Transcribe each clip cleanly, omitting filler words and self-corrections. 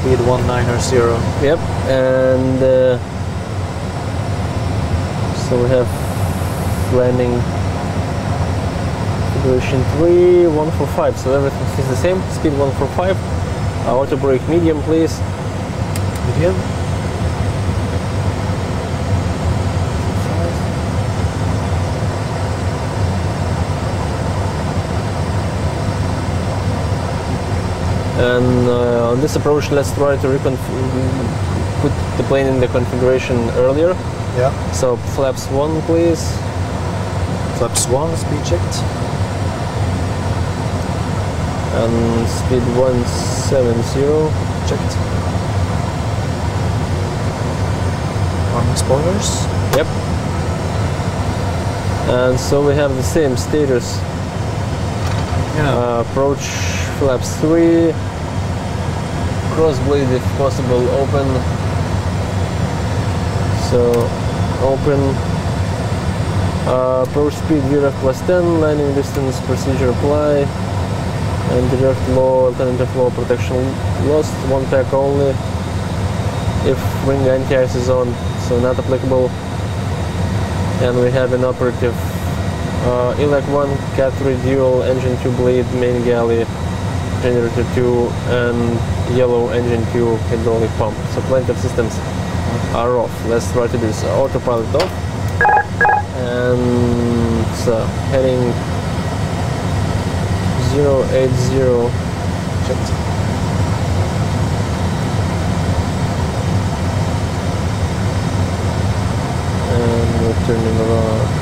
Speed 190. Yep, and so we have landing configuration 3, 145, so everything is the same. Speed 145. Auto brake medium, please. Medium. And on this approach, let's try to put the plane in the configuration earlier. Yeah. So flaps 1, please. Flaps 1, speed checked. And speed 170. Checked. Arming spoilers. Yep. And so we have the same status. Yeah. Approach flaps 3. Cross blade if possible open. So open. Approach speed VRF plus 10. Landing distance procedure apply. And direct low alternative low protection lost. 1 pack only. If wing anti-ice is on, so not applicable. And we have an operative ELAC 1 Cat 3 dual engine 2 blade main galley generator 2 and yellow engine 2 hydraulic pump. So plenty of systems are off. Let's try to do this. Autopilot off. And so heading 080. Checked. And we're turning around.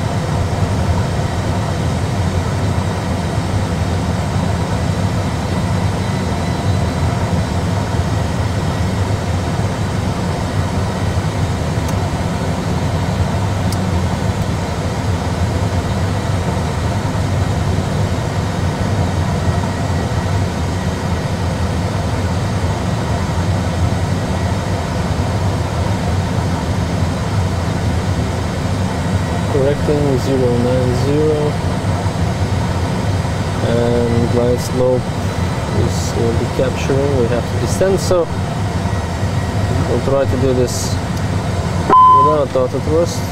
Correcting 090, and glide slope is will be capturing. We have to descend, so we'll try to do this without auto thrust.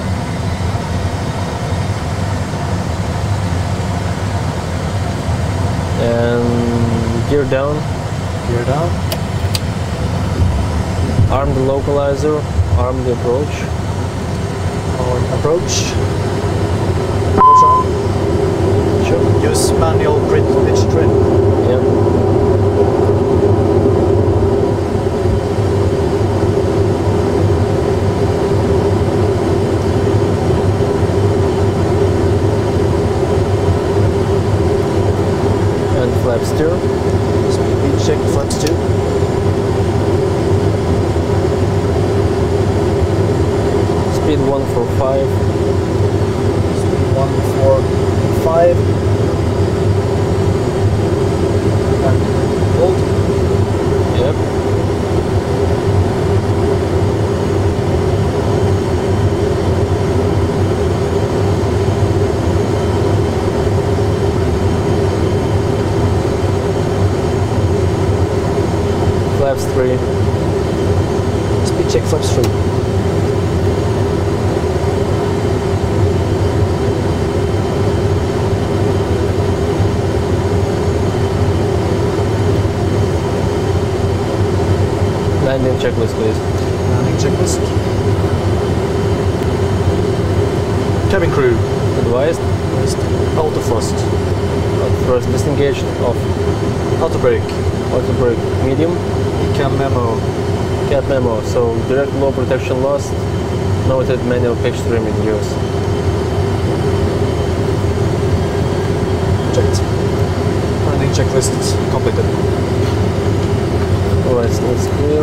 And gear down. Gear down. Arm the localizer. Arm the approach. Approach. Sure. Use manual pitch trim. Yep. And flaps 2. Speed check, flaps 2. Speed 145. Speed 145. And hold. Yep. Flaps 3. Speed check, flaps 3. Landing checklist, please. Landing checklist. Cabin crew. Advised. Auto thrust. Thrust disengaged. Off. Auto brake. Auto brake medium. Cam memo. Cat memo. So direct low protection lost. Noted manual pitch trim in use. Checked. Landing checklist completed. Alright, so it's clear.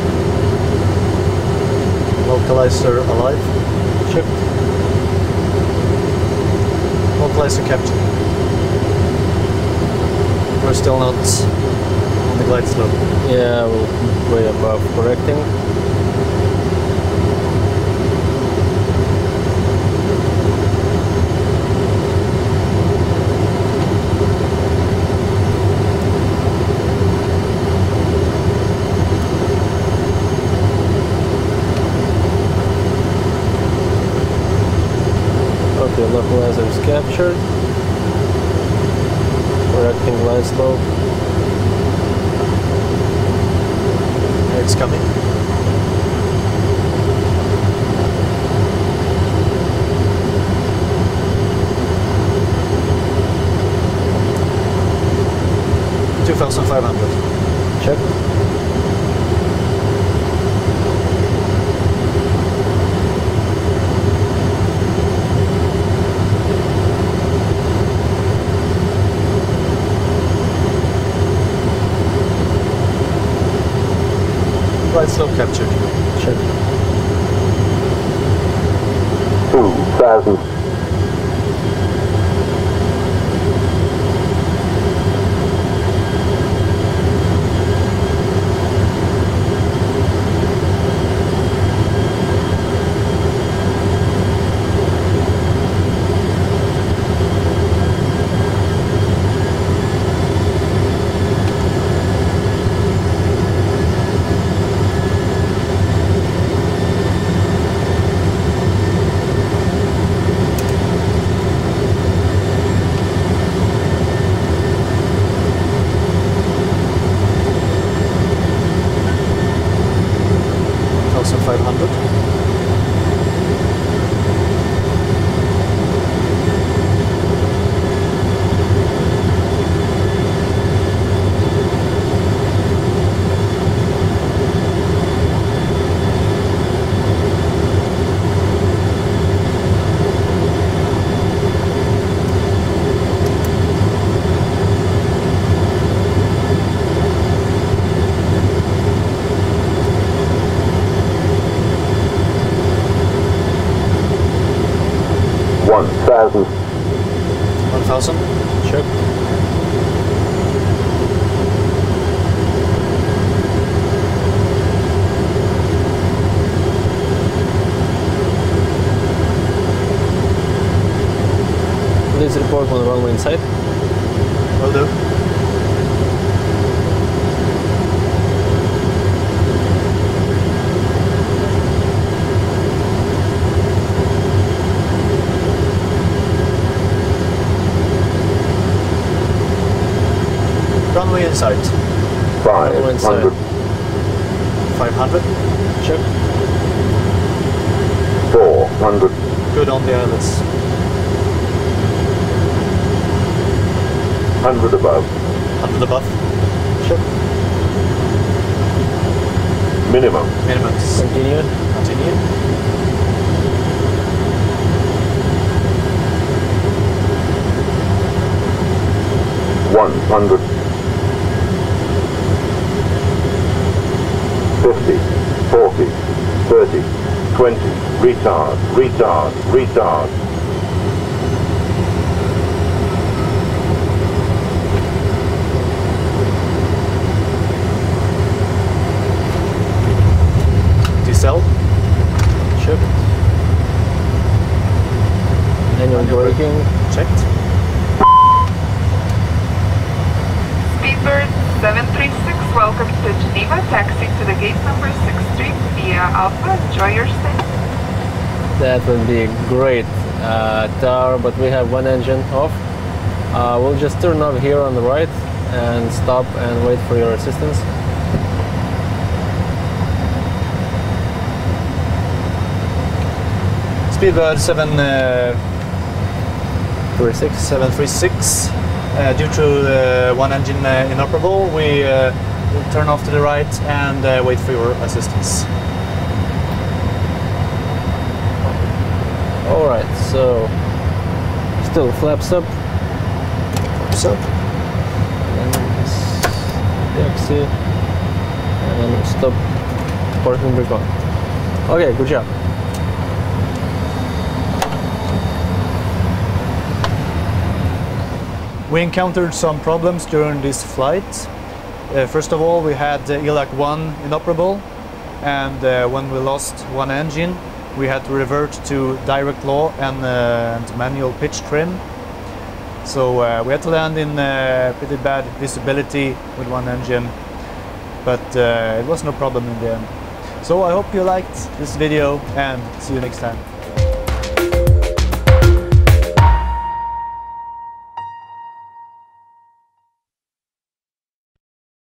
Localizer alive. Checked. Stabilize and capture. We're still not on the glide slope. Yeah, we're way above correcting. Okay, localizer is captured. Correcting glide slope. It's coming. $2,500. Check. Glide slope captured. Check. 2,000. $1,000. Check. Please report when runway in sight. Will do. Runway in sight. 500. 500. Check. 400. Good on the ILS. 100 above. 100 above. Check. Minimum. Minimum. Continue. Continue. $100. 50, 40, 30, 20, retard, retard, retard. Decel. Check. Manual braking. Checked. Speedbird 736, welcome to Geneva. Taxi to the gate number 63 via Alpha. Enjoy your stay. That would be a great tower, but we have one engine off. We'll just turn off here on the right and stop and wait for your assistance. Speedbird 736. Due to one engine inoperable, we will turn off to the right and wait for your assistance. Alright, so still flaps up. So, And taxi. And stop. Parking brake on. Okay, good job. We encountered some problems during this flight. First of all, we had ELAC 1 inoperable, and when we lost one engine, we had to revert to direct yaw and manual pitch trim. So we had to land in pretty bad visibility with one engine, but it was no problem in the end. So I hope you liked this video, and see you next time.